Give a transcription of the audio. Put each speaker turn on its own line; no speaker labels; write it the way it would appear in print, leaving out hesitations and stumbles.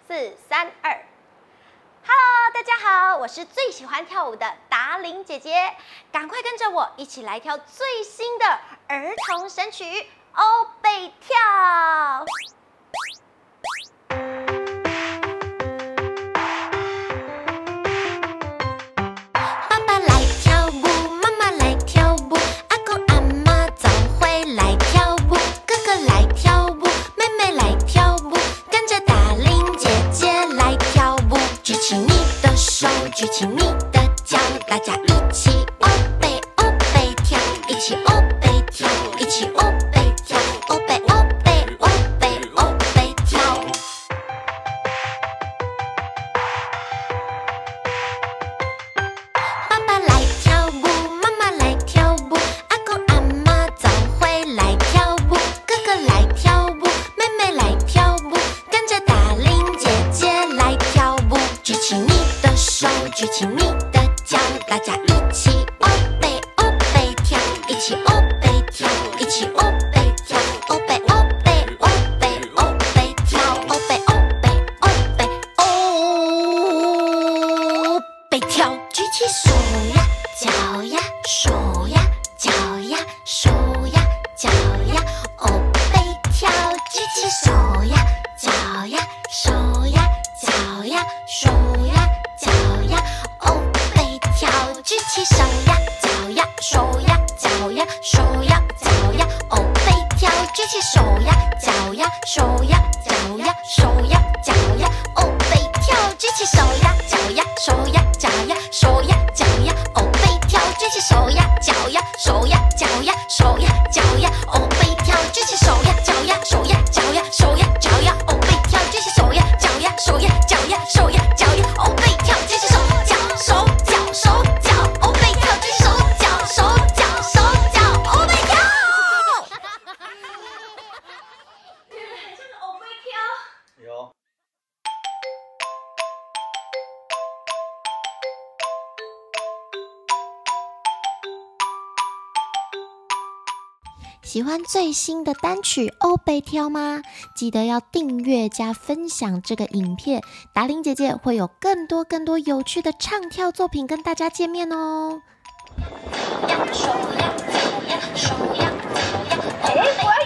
4、3、2。Hello， 大家好，我是最喜欢跳舞的达伶姐姐，赶快跟着我一起来跳最新的儿童神曲《欧贝跳》。
爸爸来跳舞，妈妈来跳舞，阿公阿妈早会来跳舞，哥哥来跳舞，妹妹来跳舞，跟着达伶姐姐来跳舞。举起你的手，举起你的脚，大家一起欧贝欧贝跳，一起欧贝跳，一起欧贝跳，欧贝欧贝欧贝欧贝跳。爸爸来跳舞，妈妈来跳舞，阿公阿妈早会来跳舞，哥哥来跳舞，妹妹来跳舞，跟着达伶姐姐来跳舞。举起你的手，举起你的脚，大家一起欧贝欧贝跳，一起欧贝跳，一起欧贝跳，欧贝欧贝欧贝欧贝跳，欧贝欧贝欧贝欧贝跳。举起手呀，脚呀，手呀，脚呀，手呀，脚呀，欧贝跳。举起手呀，脚呀，手呀，脚呀，手呀，脚呀，欧贝跳。举起手呀，脚呀，手呀，脚呀，手呀，脚呀，欧贝跳。举起手呀，脚呀，手呀，脚呀，手呀，脚呀，欧贝跳。举起手呀，脚呀，手呀，脚呀，手呀，脚呀，欧贝跳。举起手呀，脚呀，手呀，脚呀，手呀，脚呀，欧贝跳。举起手呀，脚呀，手呀，脚呀，手呀，脚呀，欧贝跳。举起手呀，脚呀，手呀，脚呀，手呀，脚呀，欧贝跳。举起手脚手脚手脚欧贝跳。举起手脚手脚手脚欧贝跳。
很像欧贝跳。
有。
喜欢最新的单曲《欧贝跳》吗？记得要订阅加分享这个影片，达伶姐姐会有更多有趣的唱跳作品跟大家见面哦。
手呀，脚呀，手呀，脚呀，欧贝。